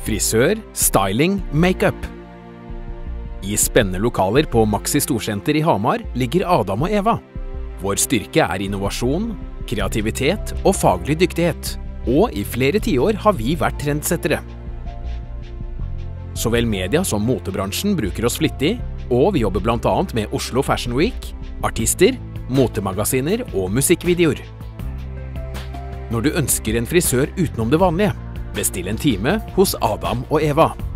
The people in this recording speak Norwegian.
frisør, styling, makeup. I spennende lokaler på Maxi Storsenter i Hamar ligger Adam og Eva. Vår styrke er innovasjon, kreativitet og faglig dyktighet. Og i flere tiår har vi vært trendsettere. Så vel media som motebransjen bruker oss flittig, og vi jobber blant annet med Oslo Fashion Week, artister, motemagasiner og musikkvideoer. Når du ønsker en frisør utenom det vanlige, bestill en time hos Adam og Eva.